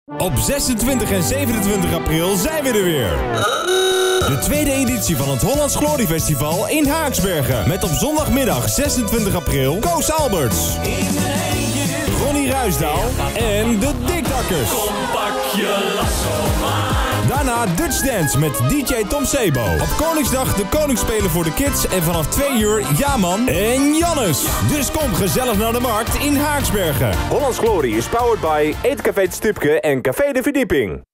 Op 26 en 27 april zijn we er weer. De tweede editie van het Hollands Glory Festival in Haaksbergen. Met op zondagmiddag 26 april Koos Alberts, Ronnie Ruisdaal en de Dikdakkers. Kom pak je lasso maar. Daarna Dutch Dance met DJ Tom Sebo. Op Koningsdag de Koningsspelen voor de kids en vanaf 2 uur Jaman en Jannes. Dus kom gezellig naar de markt in Haaksbergen. Hollands Glory is powered by Eetcafé Het Stipke en Café de Verdieping.